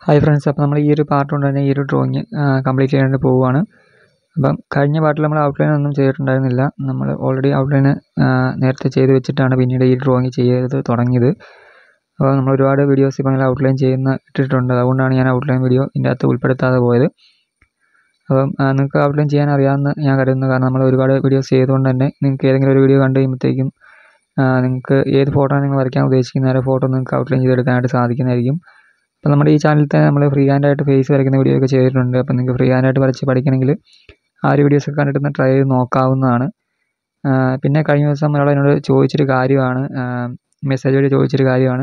Hi friends, അപ്പോൾ നമ്മൾ ഈ ഒരു പാർട്ട് കൊണ്ട് തന്നെ ഈ ഒരു ഡ്രോയിങ് കംപ്ലീറ്റ് ചെയ്യാനായിട്ട് പോവുകയാണ്. അപ്പം കഴിഞ്ഞ പാർട്ടിൽ നമ്മൾ ഔട്ട്ലൈൻ ഒന്നും ചെയ്തിട്ടുണ്ടായിരുന്നില്ല. നമ്മൾ ഓൾറെഡി ഔട്ട്ലൈന് നേരത്തെ ചെയ്ത് വെച്ചിട്ടാണ് പിന്നീട് ഈ ഡ്രോയിങ് ചെയ്ത് തുടങ്ങിയത്. അപ്പോൾ നമ്മൾ ഒരുപാട് വീഡിയോസ് ഇപ്പോൾ അങ്ങനെ ഔട്ട്ലൈൻ ഇട്ടിട്ടുണ്ട്. അതുകൊണ്ടാണ് ഞാൻ ഔട്ട്ലൈൻ വീഡിയോ ഇതിൻ്റെ അകത്ത് ഉൾപ്പെടുത്താതെ പോയത്. അപ്പം നിങ്ങൾക്ക് ഔട്ട്ലൈൻ ചെയ്യാൻ അറിയാമെന്ന് ഞാൻ കരുതുന്നു. കാരണം നമ്മൾ ഒരുപാട് വീഡിയോസ് ചെയ്തുകൊണ്ട് തന്നെ നിങ്ങൾക്ക് ഏതെങ്കിലും ഒരു വീഡിയോ കണ്ടു കഴിയുമ്പോഴത്തേക്കും നിങ്ങൾക്ക് ഏത് ഫോട്ടോ നിങ്ങൾ വരയ്ക്കാൻ ഉദ്ദേശിക്കുന്ന ആ ഫോട്ടോ നിങ്ങൾക്ക് ഔട്ട്ലൈൻ ചെയ്തെടുക്കാനായിട്ട് സാധിക്കുന്നതായിരിക്കും. അപ്പോൾ നമ്മുടെ ഈ ചാനലിൽ തന്നെ നമ്മൾ ഫ്രീ ഹാൻഡായിട്ട് ഫേസ് വരയ്ക്കുന്ന വീഡിയോ ഒക്കെ ചെയ്തിട്ടുണ്ട്. അപ്പോൾ നിങ്ങൾക്ക് ഫ്രീ ഹാൻഡായിട്ട് വരച്ച് പഠിക്കണമെങ്കിൽ ആ ഒരു വീഡിയോസൊക്കെ കണ്ടിട്ട് ട്രൈ ചെയ്ത് നോക്കാവുന്നതാണ്. പിന്നെ കഴിഞ്ഞ ദിവസം ഒരാൾ എന്നോട് ചോദിച്ചൊരു കാര്യമാണ്, മെസ്സേജ് വഴി ചോദിച്ചൊരു കാര്യമാണ്,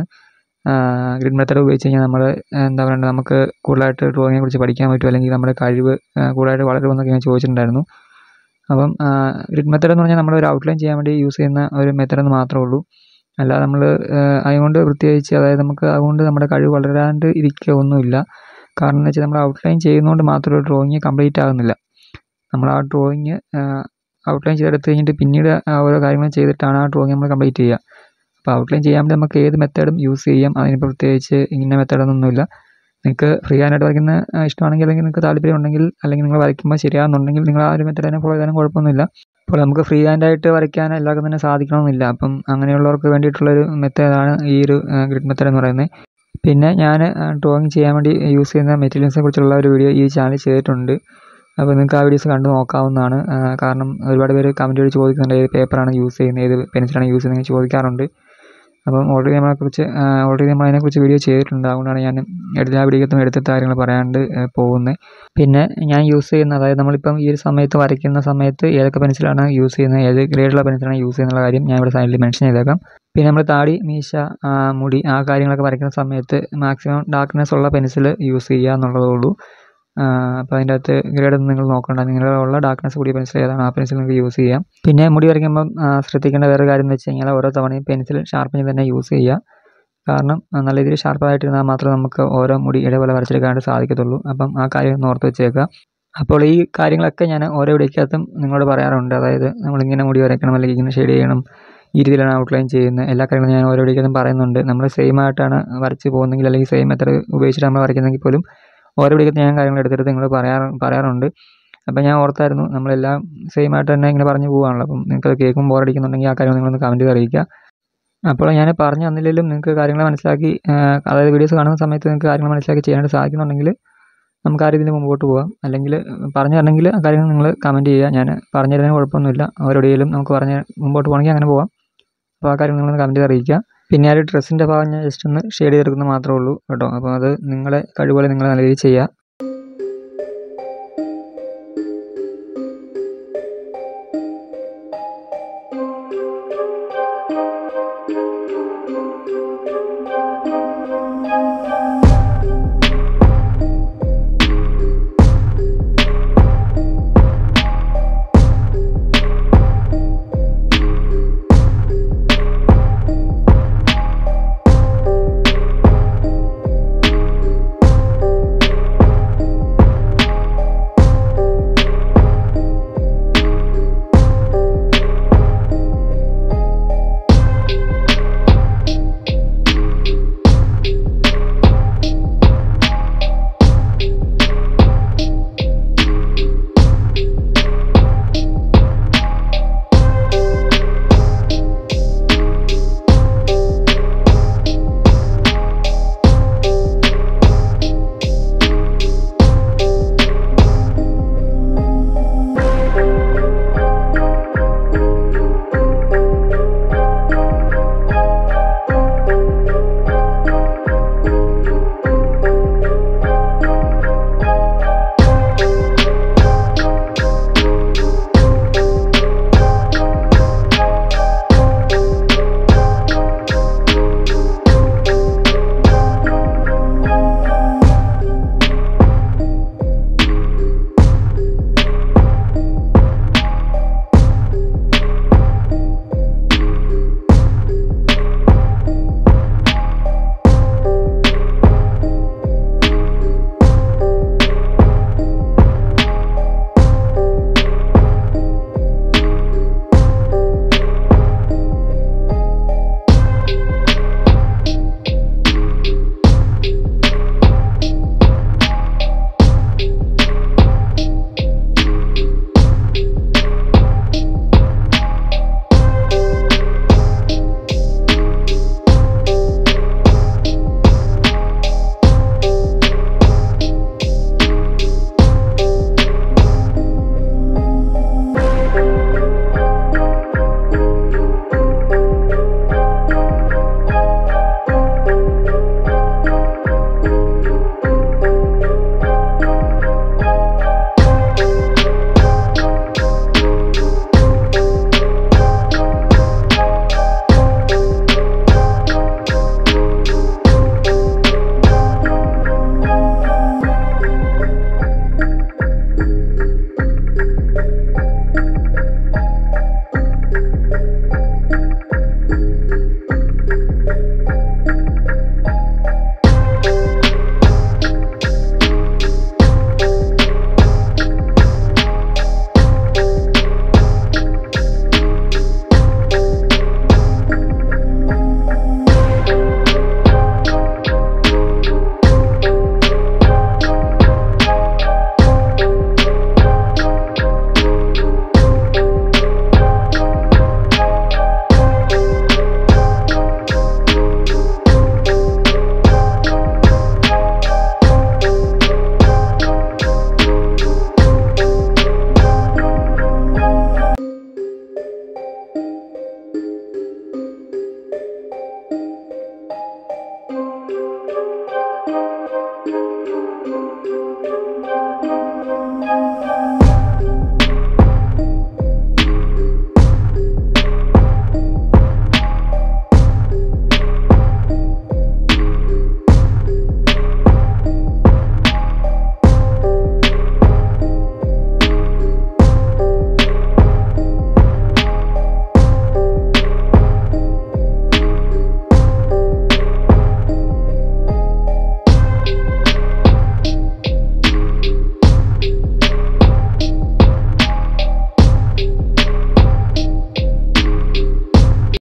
ഗ്രിഡ് മെത്തേഡ് ഉപയോഗിച്ച് കഴിഞ്ഞാൽ നമ്മൾ എന്താ പറയേണ്ടത്, നമുക്ക് കൂടുതലായിട്ട് ഡ്രോയിങ്ങിനെ കുറിച്ച് പഠിക്കാൻ പറ്റും, അല്ലെങ്കിൽ നമ്മുടെ കഴിവ് കൂടുതലായിട്ട് വളരുമെന്നൊക്കെ ഞാൻ ചോദിച്ചിട്ടുണ്ടായിരുന്നു. അപ്പം ഗ്രിഡ് മെത്തേഡ് എന്ന് പറഞ്ഞാൽ നമ്മൾ ഒരു ഔട്ട്ലൈൻ ചെയ്യാൻ വേണ്ടി യൂസ് ചെയ്യുന്ന ഒരു മെത്തേഡ് മാത്രമേ ഉള്ളൂ. അല്ലാതെ നമ്മൾ അതുകൊണ്ട് പ്രത്യേകിച്ച് അതായത് നമുക്ക് അതുകൊണ്ട് നമ്മുടെ കഴിവ് വളരാണ്ട് ഇരിക്കുകയൊന്നുമില്ല. കാരണം എന്ന് വെച്ചാൽ നമ്മൾ ഔട്ട്ലൈൻ ചെയ്യുന്നതുകൊണ്ട് മാത്രം ഒരു ഡ്രോയിങ് കംപ്ലീറ്റ് ആകുന്നില്ല. നമ്മൾ ആ ഡ്രോയിങ് ഔട്ട്ലൈൻ ചെയ്തെടുത്ത് കഴിഞ്ഞിട്ട് പിന്നീട് ഓരോ കാര്യങ്ങളും ചെയ്തിട്ടാണ് ആ ഡ്രോയിങ് നമ്മൾ കംപ്ലീറ്റ് ചെയ്യുക. അപ്പോൾ ഔട്ട്ലൈൻ ചെയ്യാൻ വേണ്ടി നമുക്ക് ഏത് മെത്തേഡും യൂസ് ചെയ്യാം. അതിന് പ്രത്യേകിച്ച് ഇന്ന മെത്തേഡൊന്നുമില്ല. നിങ്ങൾക്ക് ഫ്രീ ഹാൻഡായിട്ട് വരയ്ക്കുന്ന ഇഷ്ടമാണെങ്കിൽ, അല്ലെങ്കിൽ നിങ്ങൾക്ക് താല്പര്യം ഉണ്ടെങ്കിൽ, അല്ലെങ്കിൽ നിങ്ങൾ വരയ്ക്കുമ്പോൾ ശരിയാകുന്നുണ്ടെങ്കിൽ നിങ്ങൾ ആ ഒരു മെത്തേഡ് തന്നെ ഫോളോ ചെയ്താലും കുഴപ്പമൊന്നുമില്ല. അപ്പോൾ നമുക്ക് ഫ്രീ ഹാൻഡായിട്ട് വരയ്ക്കാൻ എല്ലാവർക്കും തന്നെ സാധിക്കണമെന്നില്ല. അപ്പം അങ്ങനെയുള്ളവർക്ക് വേണ്ടിയിട്ടുള്ളൊരു മെത്തേഡാണ് ഈ ഒരു ഗ്രിഡ് മെത്തേഡ് എന്ന് പറയുന്നത്. പിന്നെ ഞാൻ ഡ്രോയിങ് ചെയ്യാൻ വേണ്ടി യൂസ് ചെയ്യുന്ന മെറ്റീരിയൽസിനെ കുറിച്ചുള്ള ഒരു വീഡിയോ ഈ ചാനൽ ചെയ്തിട്ടുണ്ട്. അപ്പോൾ നിങ്ങൾക്ക് ആ വീഡിയോസ് കണ്ടു നോക്കാവുന്നതാണ്. കാരണം ഒരുപാട് പേര് കമൻറ്റ് വഴി ചോദിക്കുന്നുണ്ട് ഏത് പേപ്പറാണ് യൂസ് ചെയ്യുന്നത്, ഏത് പെൻസിലാണ് യൂസ് ചെയ്യുന്നത് ചോദിക്കാറുണ്ട്. അപ്പം ഓൾറെഡി നമ്മൾ അതിനെക്കുറിച്ച് വീഡിയോ ചെയ്തിട്ടുണ്ട്. അതുകൊണ്ടാണ് ഞാൻ എല്ലാ വീഡിയോയ്ക്കകത്തും എടുത്തിട്ട് കാര്യങ്ങൾ പറയാണ്ട് പോകുന്നത്. പിന്നെ ഞാൻ യൂസ് ചെയ്യുന്ന, അതായത് നമ്മളിപ്പം ഈ ഒരു സമയത്ത് വരയ്ക്കുന്ന സമയത്ത് ഏതൊക്കെ പെൻസിലാണ് യൂസ് ചെയ്യുന്നത്, ഏത് ഗ്രേഡുള്ള പെൻസിലാണ് യൂസ് ചെയ്യുന്നുള്ള കാര്യം ഞാൻ ഇവിടെ സൈഡിൽ മെൻഷൻ ചെയ്തേക്കാം. പിന്നെ നമ്മൾ താടി, മീശ, മുടി ആ കാര്യങ്ങളൊക്കെ വരയ്ക്കുന്ന സമയത്ത് മാക്സിമം ഡാർക്ക്നെസ് ഉള്ള പെൻസിൽ യൂസ് ചെയ്യുക എന്നുള്ളതേ ഉള്ളൂ. അപ്പോൾ അതിൻ്റെ അകത്ത് ഗ്രേഡൊന്നും നിങ്ങൾ നോക്കണ്ട. നിങ്ങളുള്ള ഡാർക്ക്നെസ് കൂടിയ പെൻസിൽ ഏതാണ് ആ പെൻസിൽ നിങ്ങൾക്ക് യൂസ് ചെയ്യാം. പിന്നെ മുടി വരയ്ക്കുമ്പം ശ്രദ്ധിക്കേണ്ട വേറെ കാര്യം എന്ന് വെച്ച് കഴിഞ്ഞാൽ ഓരോ തവണയും പെൻസിൽ ഷാർപ്പൻ ചെയ്ത് തന്നെ യൂസ് ചെയ്യുക. കാരണം നല്ല രീതിയിൽ ഷാർപ്പായിട്ടിരുന്നാൽ മാത്രമേ നമുക്ക് ഓരോ മുടി ഇടപോലെ വരച്ചെടുക്കാനായിട്ട് സാധിക്കത്തുള്ളൂ. അപ്പം ആ കാര്യം ഒന്ന് ഓർത്ത് വെച്ചേക്കുക. അപ്പോൾ ഈ കാര്യങ്ങളൊക്കെ ഞാൻ ഓരോ വീഡിയോയ്ക്കകത്തും നിങ്ങളോട് പറയാറുണ്ട്. അതായത് നമ്മളിങ്ങനെ മുടി വരയ്ക്കണം, അല്ലെങ്കിൽ ഇങ്ങനെ ഷെയ്ഡ് ചെയ്യണം, ഈ രീതിയിലാണ് ഔട്ട്ലൈൻ ചെയ്യുന്നത്, എല്ലാ കാര്യങ്ങളും ഞാൻ ഓരോ വീഡിയോയ്ക്കകത്തും പറയുന്നുണ്ട്. നമ്മൾ സെയിം ആയിട്ടാണ് വരച്ച് പോകുന്നതെങ്കിൽ, അല്ലെങ്കിൽ സെയിം മെത്തേഡ് ഉപയോഗിച്ചിട്ട് നമ്മൾ വരയ്ക്കുന്നെങ്കിൽ പോലും ഓരോ വീഡിയോയ്ക്കകത്ത് ഞാൻ കാര്യങ്ങൾ എടുത്തെടുത്ത് നിങ്ങൾ പറയാറുണ്ട്. അപ്പോൾ ഞാൻ ഓർത്തായിരുന്നു നമ്മളെല്ലാം സെയിം ആയിട്ട് തന്നെ ഇങ്ങനെ പറഞ്ഞു പോവുകയാണല്ലോ. അപ്പം നിങ്ങൾക്ക് കേൾക്കുമ്പോൾ ബോറടിക്കുന്നുണ്ടെങ്കിൽ ആ കാര്യം നിങ്ങളൊന്ന് കമൻറ്റ് അറിയിക്കുക. അപ്പോൾ ഞാൻ പറഞ്ഞു തന്നില്ലെങ്കിലും നിങ്ങൾക്ക് കാര്യങ്ങൾ മനസ്സിലാക്കി, അതായത് വീഡിയോസ് കാണുന്ന സമയത്ത് നിങ്ങൾക്ക് കാര്യങ്ങൾ മനസ്സിലാക്കി ചെയ്യാനായിട്ട് സാധിക്കുന്നുണ്ടെങ്കിൽ നമുക്ക് ആ രീതിയിൽ മുമ്പോട്ട് പോകാം. അല്ലെങ്കിൽ പറഞ്ഞു തരണമെങ്കിൽ ആ കാര്യങ്ങൾ നിങ്ങൾ കമൻറ്റ് ചെയ്യുക. ഞാൻ പറഞ്ഞു തരുന്നതിന് കുഴപ്പമൊന്നുമില്ല. ഓരോ വീഡിയോയിലും നമുക്ക് പറഞ്ഞ് മുമ്പോട്ട് പോകണമെങ്കിൽ അങ്ങനെ പോകാം. അപ്പോൾ ആ കാര്യം നിങ്ങളൊന്ന് കമൻറ്റ് അറിയിക്കുക. പിന്നെ ആ ഒരു ഡ്രസ്സിൻ്റെ ഭാഗം ഞാൻ ജസ്റ്റ് ഒന്ന് ഷെയ്ഡ് ചെയ്തെടുക്കുന്നത് മാത്രമേ ഉള്ളൂ കേട്ടോ. അപ്പോൾ അത് നിങ്ങളെ കഴിവുപോലെ നിങ്ങൾ നല്ല രീതിയിൽ ചെയ്യുക.